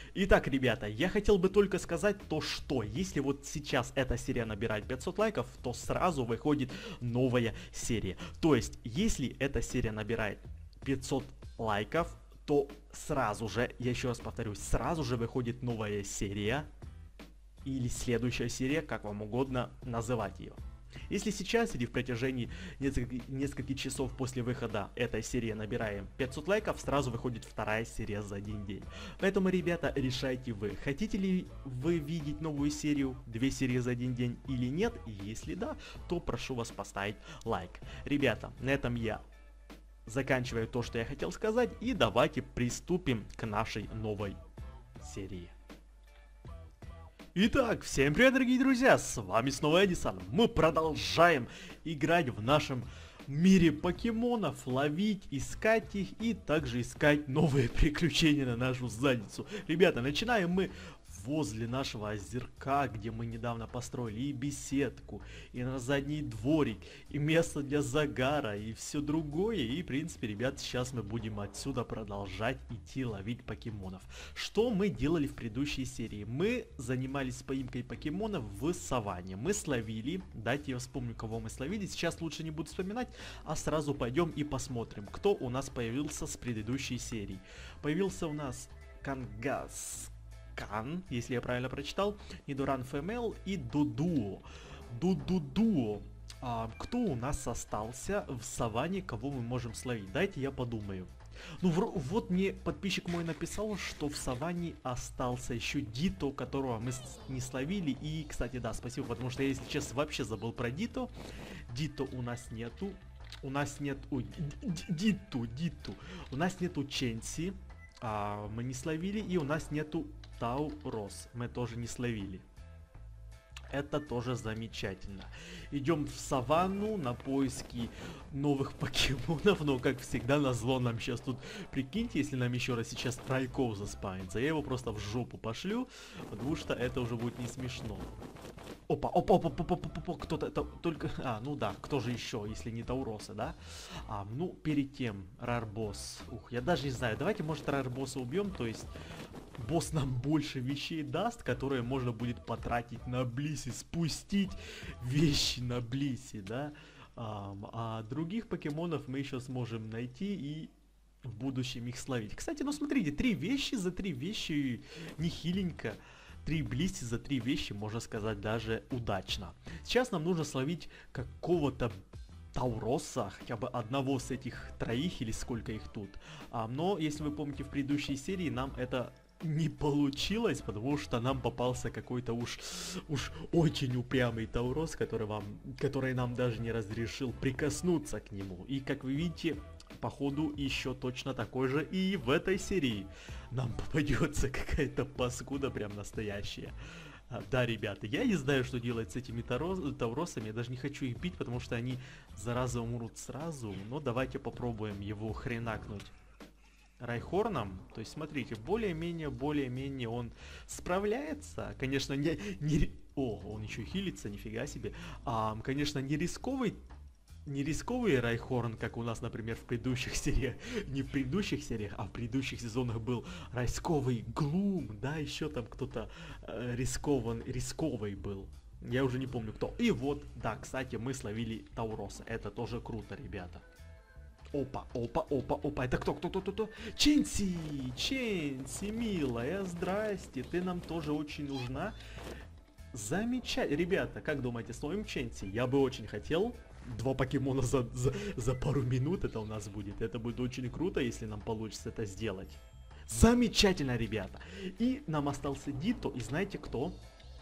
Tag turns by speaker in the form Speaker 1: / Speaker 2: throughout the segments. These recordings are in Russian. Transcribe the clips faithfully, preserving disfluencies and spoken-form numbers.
Speaker 1: Итак, ребята, я хотел бы только сказать то, что если вот сейчас эта серия набирает пятьсот лайков, то сразу выходит новая серия. То есть, если эта серия набирает пятьсот лайков, то сразу же, я еще раз повторюсь, сразу же выходит новая серия или следующая серия, как вам угодно называть ее. Если сейчас или в протяжении нескольких, нескольких часов после выхода этой серии набираем пятьсот лайков, сразу выходит вторая серия за один день. Поэтому, ребята, решайте вы, хотите ли вы видеть новую серию, две серии за один день или нет. И если да, то прошу вас поставить лайк. Ребята, на этом я заканчиваю то, что я хотел сказать, и давайте приступим к нашей новой серии. Итак, всем привет, дорогие друзья, с вами снова Эдисон. Мы продолжаем играть в нашем мире покемонов, ловить, искать их и также искать новые приключения на нашу задницу. Ребята, начинаем мы возле нашего озерка, где мы недавно построили и беседку, и на задний дворик, и место для загара, и все другое. И, в принципе, ребят, сейчас мы будем отсюда продолжать идти ловить покемонов. Что мы делали в предыдущей серии? Мы занимались поимкой покемонов в саванне. Мы словили, дайте я вспомню, кого мы словили. Сейчас лучше не буду вспоминать, а сразу пойдем и посмотрим, кто у нас появился с предыдущей серии. Появился у нас Кангас Кан, если я правильно прочитал, Нидоран Фэмэл и Дудуо. Дудудуо. А, кто у нас остался в саванне, кого мы можем словить? Дайте я подумаю. Ну вот мне подписчик мой написал, что в саванне остался еще Дито, которого мы не словили. И, кстати, да, спасибо, потому что я, если честно, вообще забыл про Дито. Дито у нас нету. У нас нет... Ой, Диту, Диту. У нас нету Ченси. А, мы не словили. И у нас нету Таурос. Мы тоже не словили. Это тоже замечательно. Идем в саванну на поиски новых покемонов. Но, как всегда, назло нам сейчас тут... Прикиньте, если нам еще раз сейчас Райков заспавнится. Я его просто в жопу пошлю, потому что это уже будет не смешно. Опа, опа, опа, опа, опа, опа, кто-то это только... А, ну да, кто же еще, если не Тауроса, да? А, ну, перед тем, Рарбосс. Ух, я даже не знаю, давайте, может, Рарбосса убьем, то есть... Босс нам больше вещей даст, которые можно будет потратить на Блисси, спустить вещи на Блисси, да? А, а других покемонов мы еще сможем найти и в будущем их словить. Кстати, ну смотрите, три вещи за три вещи нехиленько. Три Блисси за три вещи, можно сказать, даже удачно. Сейчас нам нужно словить какого-то Тауроса, хотя бы одного с этих троих или сколько их тут. А, но, если вы помните, в предыдущей серии нам это не получилось, потому что нам попался какой-то уж, уж очень упрямый Таурос, который, вам, который нам даже не разрешил прикоснуться к нему. И, как вы видите, походу еще точно такой же и в этой серии нам попадется какая-то паскуда прям настоящая. А, да, ребята, я не знаю, что делать с этими Тауросами, я даже не хочу их бить, потому что они, зараза, умрут сразу. Но давайте попробуем его хренакнуть Райхорном. То есть, смотрите, более-менее, более-менее он справляется. Конечно, не... не... О, он еще хилится, нифига себе. А, конечно, не рисковый... Не рисковый Райхорн, как у нас, например, в предыдущих сериях. Не в предыдущих сериях, а в предыдущих сезонах был рисковый Глум. Да, еще там кто-то э, рискован, рисковый был. Я уже не помню кто. И вот, да, кстати, мы словили Тауроса. Это тоже круто, ребята. Опа, опа, опа, опа, это кто, кто, кто, кто, кто? Ченси, Ченси, милая, здрасте, ты нам тоже очень нужна. Замечательно, ребята, как думаете, словим Ченси? Я бы очень хотел. Два покемона за, за, за пару минут это у нас будет. Это будет очень круто, если нам получится это сделать. Замечательно, ребята. И нам остался Дито, и знаете кто?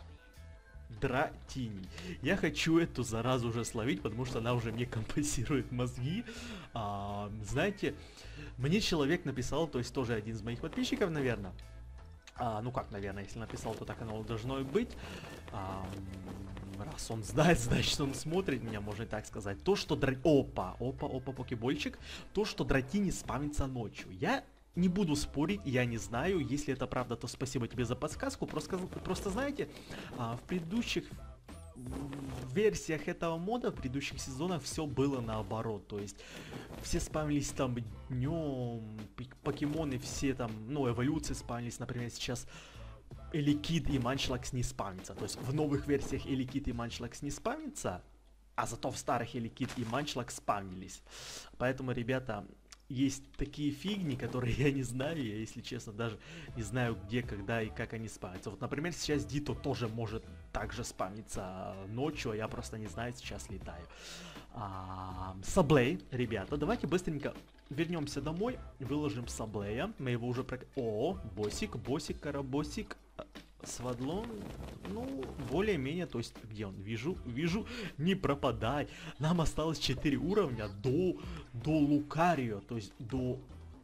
Speaker 1: Дратини. Я хочу эту заразу уже словить, потому что она уже мне компенсирует мозги. А, знаете, мне человек написал, то есть тоже один из моих подписчиков, наверное. А, ну как, наверное, если написал, то так оно должно и быть. А, раз он знает, значит он смотрит меня, можно и так сказать. То, что Дра... Опа, опа, опа, покебольчик. То, что Дратини спамится ночью. Я... Не буду спорить, я не знаю, если это правда, то спасибо тебе за подсказку. Просто, просто знаете, а, в предыдущих в версиях этого мода в предыдущих сезонах все было наоборот. То есть все спамились там днем, покемоны все там, ну, эволюции спамились, например, сейчас Эликид и Манчлакс не спамятся. То есть в новых версиях Эликид и Манчлакс не спамятся, а зато в старых Эликид и Манчлакс спамились. Поэтому, ребята, есть такие фигни, которые я не знаю, я, если честно, даже не знаю, где, когда и как они спамятся. Вот, например, сейчас Дито тоже может также спамиться ночью, а я просто не знаю, сейчас летаю. А, Саблей, ребята, давайте быстренько вернемся домой, выложим Саблея. Мы его уже про... О, босик, босик, карабосик. Свадлон, ну, более-менее, то есть, где он? Вижу, вижу, не пропадай. Нам осталось четыре уровня до, до Лукарио, то есть до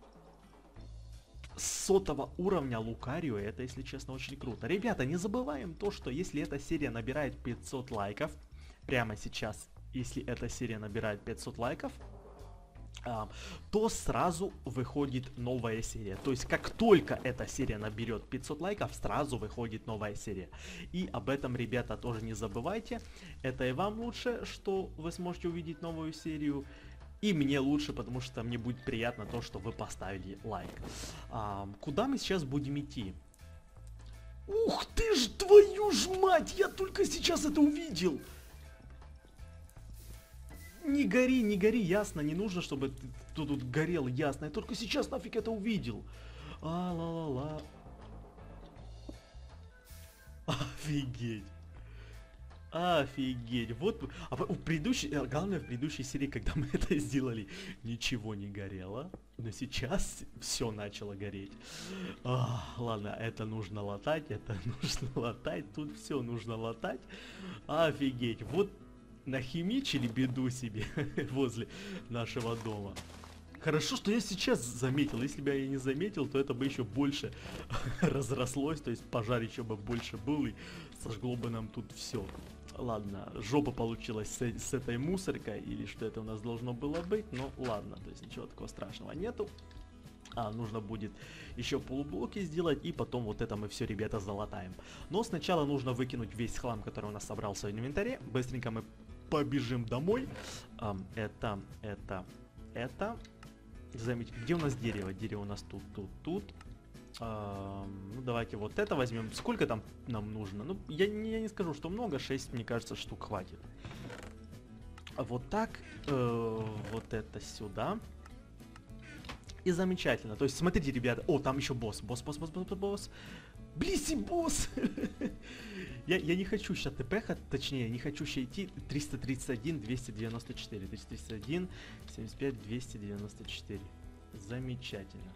Speaker 1: сотого уровня Лукарио. Это, если честно, очень круто. Ребята, не забываем то, что если эта серия набирает пятьсот лайков, прямо сейчас, если эта серия набирает пятьсот лайков, Uh, то сразу выходит новая серия. То есть, как только эта серия наберет пятьсот лайков, сразу выходит новая серия. И об этом, ребята, тоже не забывайте. Это и вам лучше, что вы сможете увидеть новую серию. И мне лучше, потому что мне будет приятно то, что вы поставили лайк. Uh, куда мы сейчас будем идти? Ух ты ж, твою ж мать! Я только сейчас это увидел! Не гори, не гори, ясно, не нужно, чтобы ты, ты тут горел, ясно. Я только сейчас нафиг это увидел. А, ла-ла-ла. Офигеть. Офигеть. Вот, а в предыдущей, главное, в предыдущей серии, когда мы это сделали, ничего не горело. Но сейчас все начало гореть. А, ладно, это нужно латать, это нужно латать, тут все нужно латать. Офигеть. Вот. Нахимичили беду себе возле нашего дома. Хорошо, что я сейчас заметил. Если бы я не заметил, то это бы еще больше разрослось. То есть пожар еще бы больше был и сожгло бы нам тут все. Ладно, жопа получилась с, с этой мусоркой. Или что это у нас должно было быть. Но ладно, то есть ничего такого страшного нету. А, нужно будет еще полублоки сделать, и потом вот это мы все, ребята, залатаем. Но сначала нужно выкинуть весь хлам, который у нас собрался в инвентаре. Быстренько мы побежим домой. А, это, это, это. Заметьте, где у нас дерево? Дерево у нас тут, тут, тут. А, ну, давайте вот это возьмем. Сколько там нам нужно? Ну, я, я не скажу, что много. шесть, мне кажется, штук хватит. Вот так. Э, вот это сюда. И замечательно. То есть, смотрите, ребята. О, там еще босс. Босс, босс, босс, босс, босс. Блиси, босс! я, я не хочу сейчас тпхать, точнее, не хочу сейчас идти. триста тридцать один, двести девяносто четыре. триста тридцать один, семьдесят пять, двести девяносто четыре. Замечательно.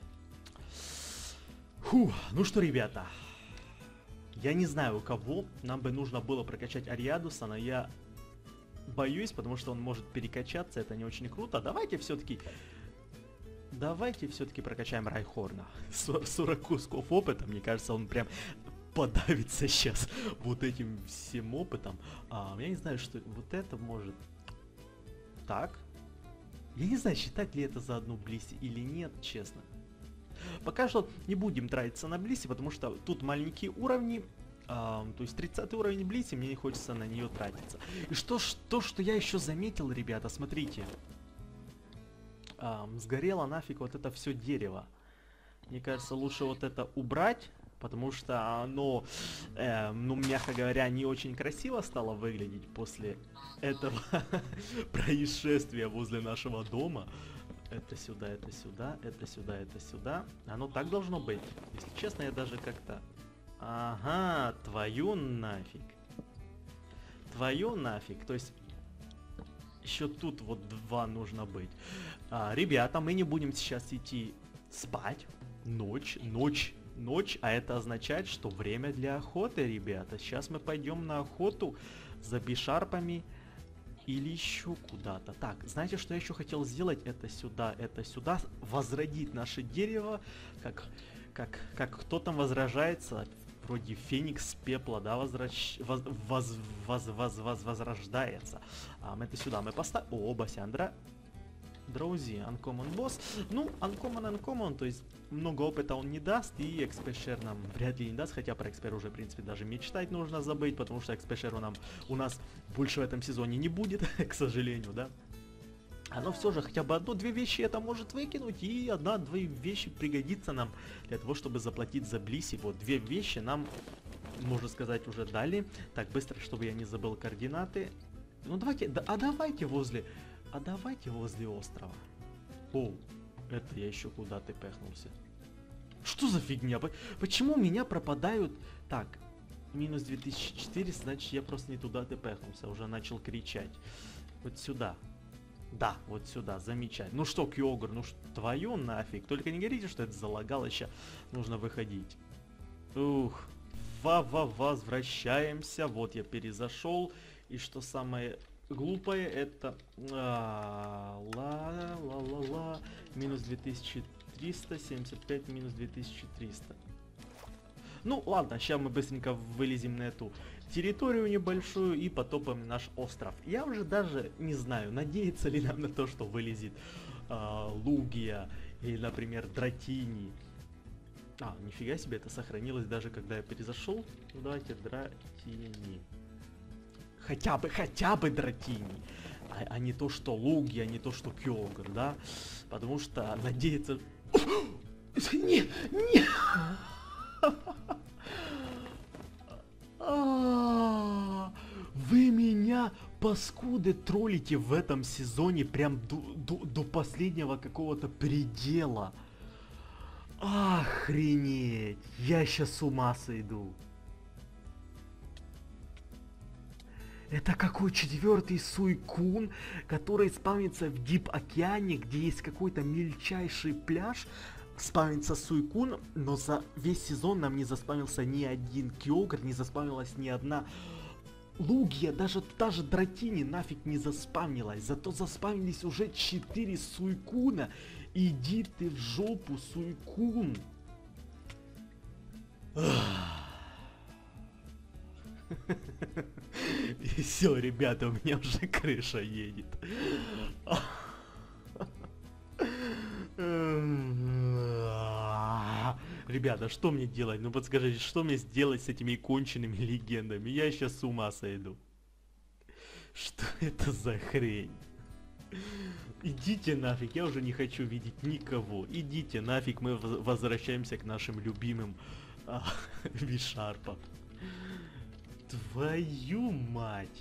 Speaker 1: Фу, ну что, ребята. Я не знаю, у кого нам бы нужно было прокачать Ариадуса, но я боюсь, потому что он может перекачаться. Это не очень круто. Давайте все-таки... Давайте все-таки прокачаем Райхорна. сорок кусков опыта, мне кажется, он прям подавится сейчас вот этим всем опытом. А, я не знаю, что вот это может... Так. Я не знаю, считать ли это за одну Блисси или нет, честно. Пока что не будем тратиться на Блисси, потому что тут маленькие уровни. А, то есть тридцатый уровень Блисси, мне не хочется на нее тратиться. И что, что, что я еще заметил, ребята, смотрите. Um, сгорело нафиг вот это все дерево. Мне кажется, лучше вот это убрать, потому что оно, э, ну, мягко говоря, не очень красиво стало выглядеть после этого происшествия возле нашего дома. Это сюда, это сюда, это сюда, это сюда. Оно так должно быть. Если честно, я даже как-то... Ага, твою нафиг. Твою нафиг. То есть... Еще тут вот два нужно быть. А, ребята, мы не будем сейчас идти спать. Ночь, ночь, ночь. А это означает, что время для охоты, ребята. Сейчас мы пойдем на охоту за бишарпами или еще куда-то. Так, знаете, что я еще хотел сделать? Это сюда, это сюда. Возродить наше дерево. Как, как, как кто там возражается? Вроде Феникс пепла, да, возвращ... воз... Воз... Воз... Воз... Воз... возрождается. А, мы это сюда мы поставим. О, Басяндра. Drowsy, Uncommon Boss. Ну, Uncommon, Uncommon, то есть много опыта он не даст, и Экспешер нам вряд ли не даст, хотя про Экспер уже, в принципе, даже мечтать нужно забыть, потому что Экспешеру нам у нас больше в этом сезоне не будет, к сожалению, да. Но все же хотя бы одну-две вещи это может выкинуть, и одна-две вещи пригодится нам для того, чтобы заплатить за Блисси. Вот, две вещи нам, можно сказать, уже дали. Так, быстро, чтобы я не забыл координаты. Ну давайте, да, а давайте возле, а давайте возле острова. О, это я еще куда-то пехнулся. Что за фигня? Почему у меня пропадают... Так, минус две тысячи четыреста, значит я просто не туда пехнулся, уже начал кричать. Вот сюда. Да, вот сюда, замечательно. Ну что, Кьогр, ну что, твою нафиг. Только не говорите, что это залагалоще. Нужно выходить. Ух, ва-ва, возвращаемся. Вот я перезашел. И что самое глупое, это... Ла-ла-ла-ла. Минус две тысячи триста, семьдесят пять, минус две тысячи триста. Ну ладно, сейчас мы быстренько вылезем на эту территорию небольшую и потопаем наш остров. Я уже даже не знаю, надеяться ли нам на то, что вылезет э, Лугия или, например, Дратини. А, нифига себе, это сохранилось даже когда я перезашел. Ну давайте Дратини. Хотя бы, хотя бы Дратини. А, а не то, что Лугия, а не то, что Кьогр, да? Потому что надеяться... Не, не... Вы меня, паскуды, троллите в этом сезоне прям до, до, до последнего какого-то предела. Охренеть, я сейчас с ума сойду. Это какой четвертый Суйкун, который спавнится в Дип Океане, где есть какой-то мельчайший пляж. Спавнится Суйкун, но за весь сезон нам не заспавнился ни один Кьогр, не заспавнилась ни одна Лугия, даже та же Дратини нафиг не заспавнилась. Зато заспавнились уже четыре Суйкуна. Иди ты в жопу, Суйкун. И все, ребята, у меня уже крыша едет. Ребята, что мне делать? Ну подскажите, что мне сделать с этими конченными легендами? Я сейчас с ума сойду. Что это за хрень? Идите нафиг, я уже не хочу видеть никого. Идите нафиг, мы возвращаемся к нашим любимым а, Вишарпам. Твою мать!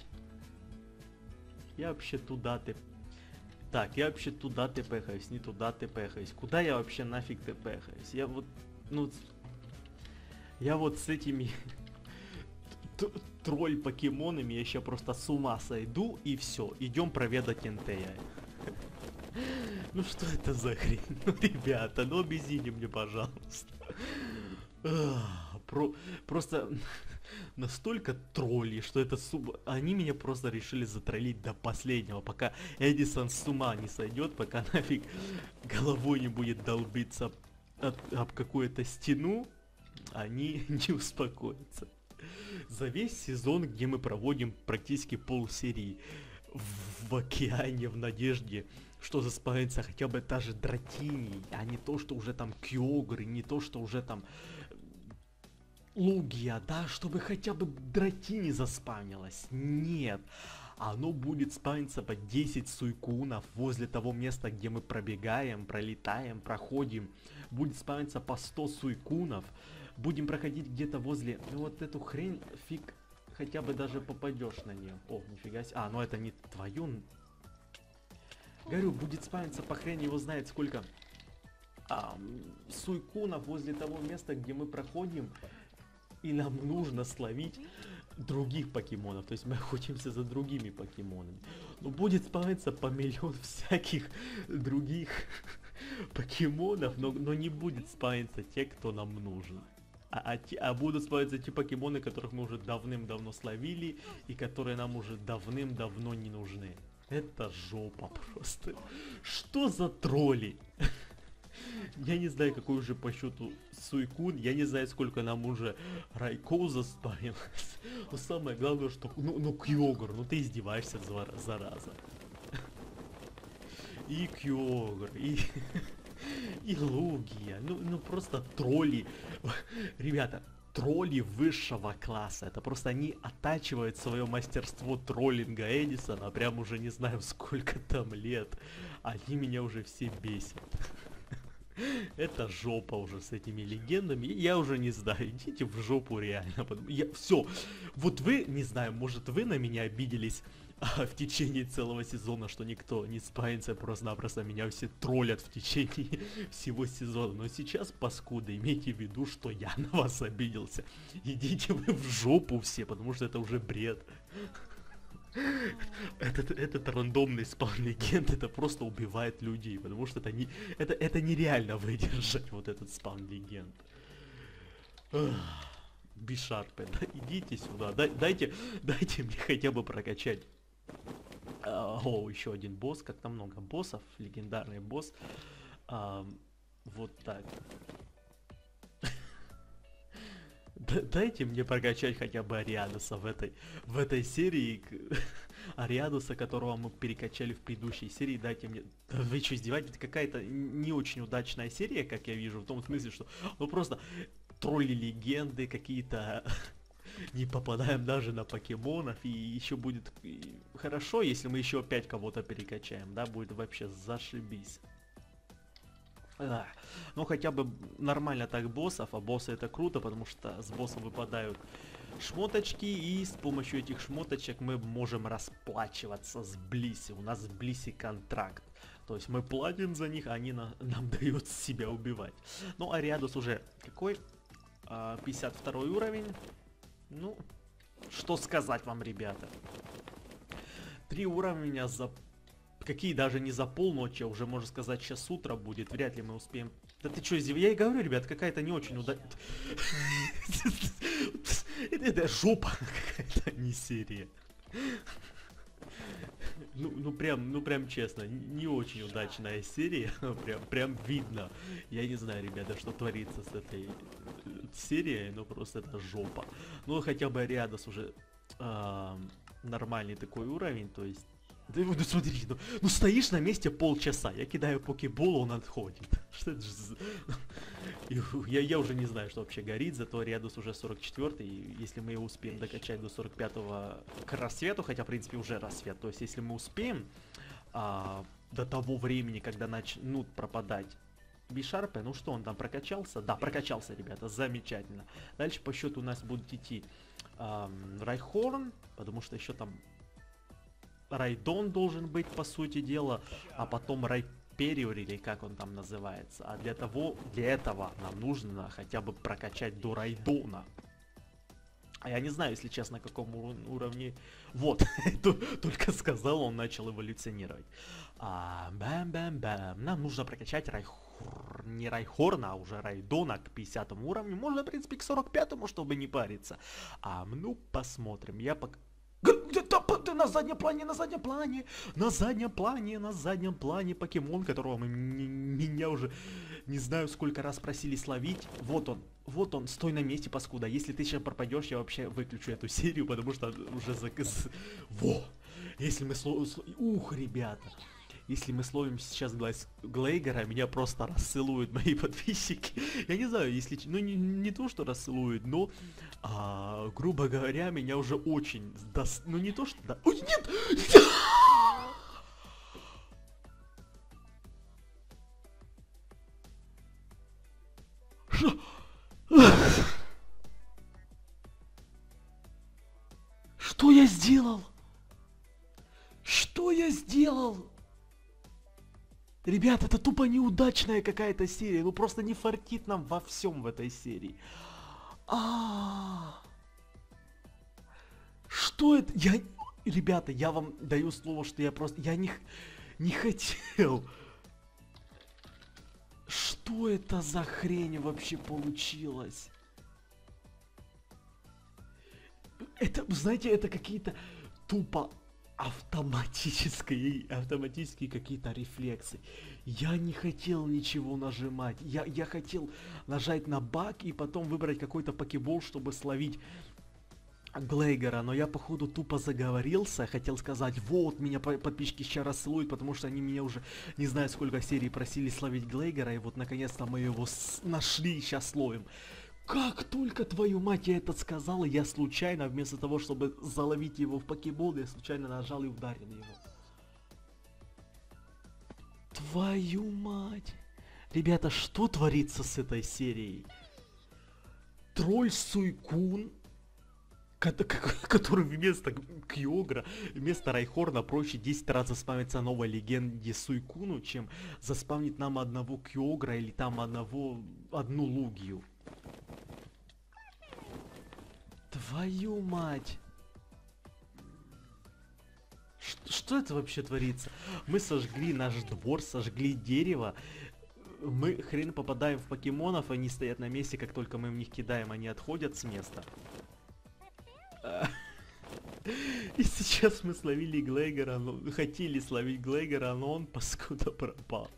Speaker 1: Я вообще туда ты... Так, я вообще туда ты пехаюсь, не туда ты пехаюсь. Куда я вообще нафиг ты пехаюсь? Я вот... Ну... Я вот с этими... тролль-покемонами я еще просто с ума сойду, и все. Идем проведать Энтея. Ну что это за хрень? Ну, ребята, ну объясните мне, пожалуйста. Про... Просто... Настолько тролли, что это суб... Они меня просто решили затроллить до последнего, пока Эдисон с ума не сойдет, пока нафиг головой не будет долбиться от, об какую-то стену, они не успокоятся. За весь сезон, где мы проводим практически полсерии в, в океане, в надежде, что заспавнится хотя бы та же Дратини, а не то, что уже там Кьогры, не то, что уже там... Лугия, да, чтобы хотя бы Дратини заспавнилась. Нет. Оно будет спавниться по десять Суйкунов возле того места, где мы пробегаем, пролетаем, проходим. Будет спавниться по сто Суйкунов. Будем проходить где-то возле... Ну вот эту хрень, фиг хотя бы даже попадешь на нее. О, нифига себе. А, ну это не твою... Говорю, будет спавниться по хрени его знает сколько... А, Суйкунов возле того места, где мы проходим... И нам нужно словить других покемонов. То есть мы охотимся за другими покемонами. Но будет спавниться по миллион всяких других покемонов. Но, но не будет спавниться те, кто нам нужен. А, а, те, а будут спавниться те покемоны, которых мы уже давным-давно словили. И которые нам уже давным-давно не нужны. Это жопа просто. Что за тролли? Я не знаю, какой уже по счету Суйкун, я не знаю, сколько нам уже Райкоу заспавнилось. Но самое главное, что... Ну, ну Кьогр, ну ты издеваешься, зараза. и Кёгр, и, и Лугия. Ну, ну просто тролли. Ребята, тролли высшего класса. Это просто они оттачивают свое мастерство троллинга Эдисона. Прям уже не знаю сколько там лет. Они меня уже все бесят. Это жопа уже с этими легендами. Я уже не знаю, идите в жопу реально. Я, все. Вот вы, не знаю, может вы на меня обиделись а, в течение целого сезона, что никто не спается, просто-напросто меня все троллят в течение всего сезона. Но сейчас, паскуды, имейте в виду, что я на вас обиделся. Идите вы в жопу все, потому что это уже бред. Этот, этот рандомный спаун легенд, это просто убивает людей, потому что это, не, это, это нереально выдержать, вот этот спаун легенд. Бишарпы, да, идите сюда, дай, дайте, дайте мне хотя бы прокачать. А, о, еще один босс, как-то много боссов, легендарный босс. А, вот так. Дайте мне прокачать хотя бы Ариадуса в этой, в этой серии. Ариадуса, которого мы перекачали в предыдущей серии. Дайте мне... Вы что, издеваетесь? Это какая-то не очень удачная серия, как я вижу. В том смысле, что ну просто тролли легенды какие-то... Не попадаем даже на покемонов. И еще будет хорошо, если мы еще опять кого-то перекачаем. Да, будет вообще зашибись. А, ну хотя бы нормально так боссов, а боссы это круто, потому что с босса выпадают шмоточки, и с помощью этих шмоточек мы можем расплачиваться с Блисси. У нас с Блисси контракт, то есть мы платим за них, а они на, нам дают себя убивать. Ну Ариадус уже какой? А, пятьдесят второй уровень. Ну, что сказать вам, ребята. Три уровня за... Какие даже не за полночи, а уже можно сказать сейчас утро будет, вряд ли мы успеем. Да ты что, я и говорю, ребят, какая-то не очень удачная. Это жопа какая-то, не серия. Ну, ну прям, ну прям честно, не очень удачная серия, прям, прям видно. Я не знаю, ребята, что творится с этой серией, но просто это жопа. Ну хотя бы Ариадус уже э, нормальный такой уровень, то есть. Да ну смотри, ну, ну стоишь на месте полчаса, я кидаю покебол, он отходит. Что это за... я, я уже не знаю, что вообще горит, зато Ариадус уже сорок четвёртый, и если мы его успеем докачать до сорок пятого к рассвету, хотя в принципе уже рассвет, то есть если мы успеем а, до того времени, когда начнут пропадать Бишарпы, ну что, он там прокачался? Да, прокачался, ребята, замечательно. Дальше по счету у нас будет идти а, Райхорн, потому что еще там Райдон должен быть, по сути дела, а потом Райпериор, или как он там называется. А для того, для этого нам нужно хотя бы прокачать до Райдона. А я не знаю, если честно, на каком уровне... Вот, только сказал, он начал эволюционировать. А, бам-бам-бам. Нам нужно прокачать Райхор... не Райхорна, а уже Райдона к пятидесятому уровню. Можно, в принципе, к сорок пятому, чтобы не париться. А, ну, посмотрим. Я пока... На заднем плане, на заднем плане, на заднем плане, на заднем плане покемон, которого мы, меня уже не знаю сколько раз просили словить. Вот он, вот он, стой на месте, паскуда. Если ты сейчас пропадешь, я вообще выключу эту серию, потому что уже заказ... Во! Если мы словим... Ух, ребята! Если мы словим сейчас Глайс... Глейгора, меня просто расцелуют мои подписчики. Я не знаю, если... Ну, не, не то, что расцелуют, но... А, грубо говоря, меня уже очень... Дос... Ну, не то, что... Да... Ой, нет! Что? Что я сделал? Что я сделал? Ребят, это тупо неудачная какая-то серия. Ну просто не фартит нам во всем в этой серии. А, что это? Я, ребята, я вам даю слово, что я просто, я не, не хотел. Что это за хрень вообще получилось? Это, знаете, это какие-то тупо автоматические, автоматические какие-то рефлексы. Я не хотел ничего нажимать. Я, я хотел нажать на баг и потом выбрать какой-то покебол, чтобы словить Глейгера, но я походу тупо заговорился, хотел сказать, вот, меня по- подписчики сейчас расцелуют, потому что они меня уже не знаю сколько серий просили словить Глейгера, и вот наконец-то мы его с- нашли и сейчас словим. Как только, твою мать, я это сказал, я случайно, вместо того, чтобы заловить его в покебол, я случайно нажал и ударил его. Твою мать. Ребята, что творится с этой серией? Тролль Суйкун, который вместо Кьогра, вместо Райхорна проще десять раз заспамится новой легенде Суйкуну, чем заспамнить нам одного Кьогра или там одного, одну Лугию. Твою мать. Ш- что это вообще творится? Мы сожгли наш двор, сожгли дерево. Мы хрен попадаем в покемонов, они стоят на месте, как только мы в них кидаем, они отходят с места. И сейчас мы словили Глейгера, ну, хотели словить Глейгера, но он паскуда пропал.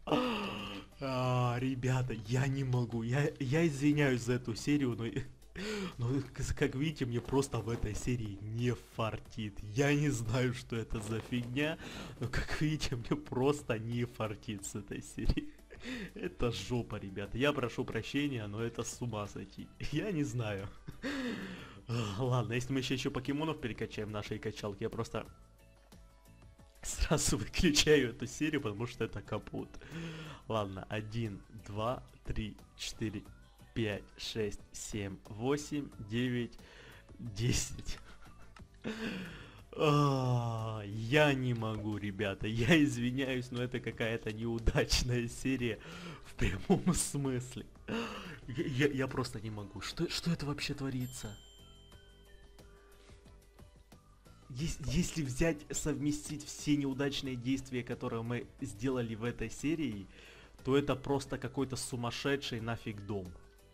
Speaker 1: А, ребята, я не могу, я, я извиняюсь за эту серию, но, но как видите, мне просто в этой серии не фартит. Я не знаю, что это за фигня, но как видите, мне просто не фартит с этой серии. Это жопа, ребята. Я прошу прощения, но это с ума сойти. Я не знаю. Ладно, если мы еще еще покемонов перекачаем в нашей качалке, я просто сразу выключаю эту серию, потому что это капут. Ладно, один, два, три, четыре, пять, шесть, семь, восемь, девять, десять. А, я не могу, ребята, я извиняюсь, но это какая-то неудачная серия в прямом смысле. Я, я, я просто не могу. Что, что это вообще творится? Ес- Если взять, совместить все неудачные действия, которые мы сделали в этой серии, то это просто какой-то сумасшедший нафиг дом.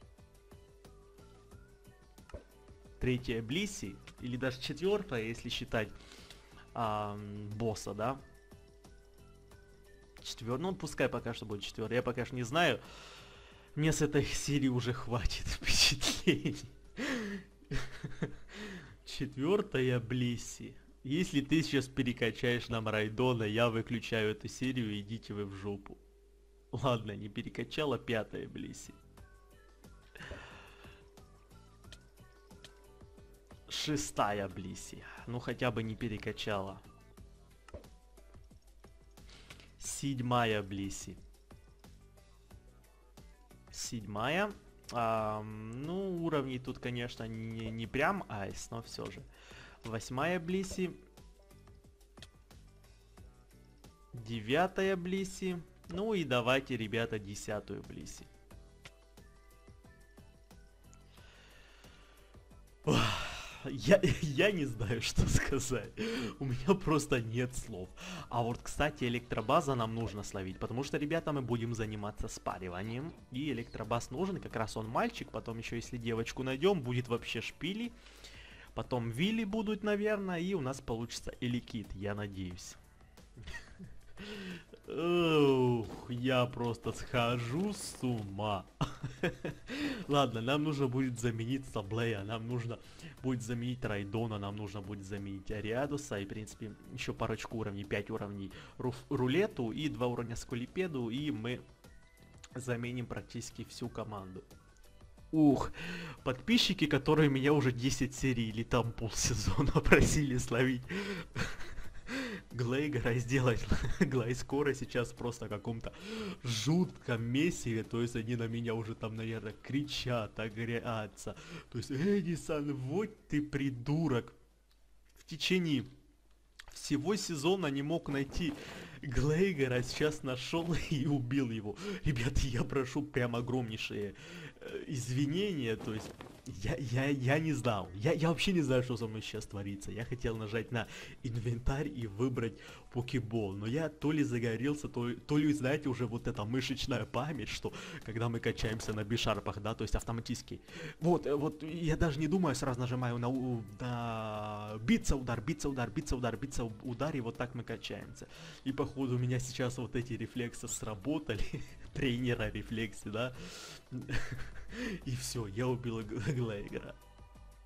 Speaker 1: Третья Блисси, или даже четвертая, если считать а, босса, да? Четвертая, ну пускай пока что будет четвертая, я пока что не знаю. Мне с этой серии уже хватит впечатлений. Четвертая Блисси. Если ты сейчас перекачаешь нам Райдона, я выключаю эту серию, идите вы в жопу. Ладно, не перекачала пятая Блисси. Шестая Блисси. Ну хотя бы не перекачала. Седьмая Блисси. Седьмая. А, ну, уровней тут, конечно, не, не прям айс, но все же. Восьмая Блисси. Девятая Блисси. Ну и давайте, ребята, десятую Блисси. Я, я не знаю, что сказать. У меня просто нет слов. А вот, кстати, электробаза нам нужно словить, потому что, ребята, мы будем заниматься спариванием. И электробаз нужен, как раз он мальчик. Потом еще, если девочку найдем, будет вообще шпили. Потом Вилли будут, наверное, и у нас получится Эликит, я надеюсь. Ух, я просто схожу с ума. Ладно, нам нужно будет заменить Саблея, нам нужно будет заменить Райдона, нам нужно будет заменить Ариадуса и, в принципе, еще парочку уровней, пять уровней руф- рулету и два уровня Скулипеду, и мы заменим практически всю команду. Ух, подписчики, которые меня уже десять серий или там полсезона просили словить Глейгера, сделать Глайскора сейчас просто в каком-то жутком месиве, то есть они на меня уже там, наверное, кричат, огрятся. То есть, Эдисон, вот ты придурок. В течение всего сезона не мог найти Глейгера, сейчас нашел и убил его. Ребята, я прошу прям огромнейшие э, извинения, то есть я, я, я не знал, я, я вообще не знаю, что со мной сейчас творится. Я хотел нажать на инвентарь и выбрать покебол, но я то ли загорелся, то, то ли, знаете, уже вот эта мышечная память, что когда мы качаемся на бишарпах, да, то есть автоматически. Вот, э, вот я даже не думаю, сразу нажимаю на, у- на биться удар, биться удар, биться удар, биться удар, и вот так мы качаемся. И походу у меня сейчас вот эти рефлексы сработали, тренера рефлексы, да. И все, я убил Глейгера.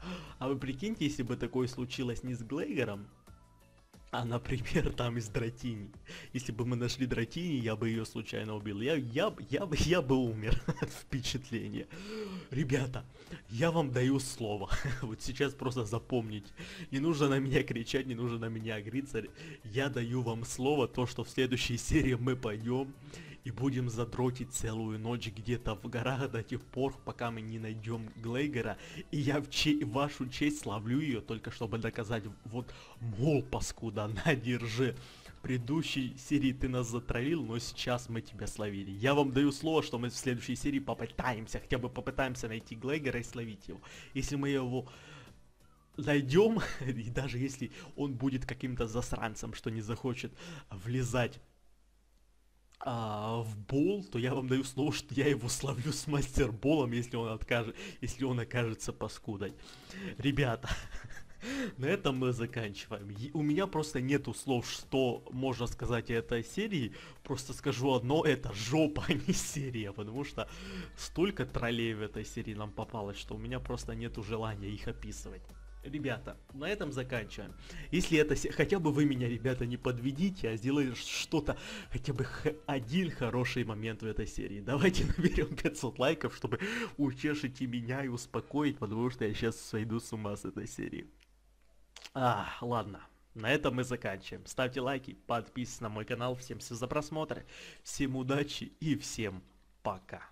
Speaker 1: А вы прикиньте, если бы такое случилось не с Глейгером, а, например, там из Дратини. Если бы мы нашли Дратини, я бы ее случайно убил. Я, я, б- я, бы- я бы умер от впечатления. Ребята, я вам даю слово. Вот сейчас просто запомните. Не нужно на меня кричать, не нужно на меня агриться. Я даю вам слово, то, что в следующей серии мы пойдем и будем задротить целую ночь где-то в горах до тех пор, пока мы не найдем Глейгера. И я в, че- в вашу честь славлю ее, только чтобы доказать, вот, мол, паскуда, на, держи. В предыдущей серии ты нас затроллил, но сейчас мы тебя словили. Я вам даю слово, что мы в следующей серии попытаемся, хотя бы попытаемся найти Глейгера и словить его. Если мы его найдем, и даже если он будет каким-то засранцем, что не захочет влезать а, в бол, то я вам даю слово, что я его словлю с мастерболом, если он откажет, если он окажется паскудой. Ребята, на этом мы заканчиваем. Е- У меня просто нету слов, что можно сказать о этой серии. Просто скажу одно, это жопа, а не серия, потому что столько троллей в этой серии нам попалось, что у меня просто нету желания их описывать. Ребята, на этом заканчиваем. Если это... се- Хотя бы вы меня, ребята, не подведите, а сделали что-то, хотя бы х- один хороший момент в этой серии. Давайте наберем пятьсот лайков, чтобы утешить и меня и успокоить, потому что я сейчас сойду с ума с этой серии. А, ладно. На этом мы заканчиваем. Ставьте лайки, подписывайтесь на мой канал. Всем все за просмотр. Всем удачи и всем пока.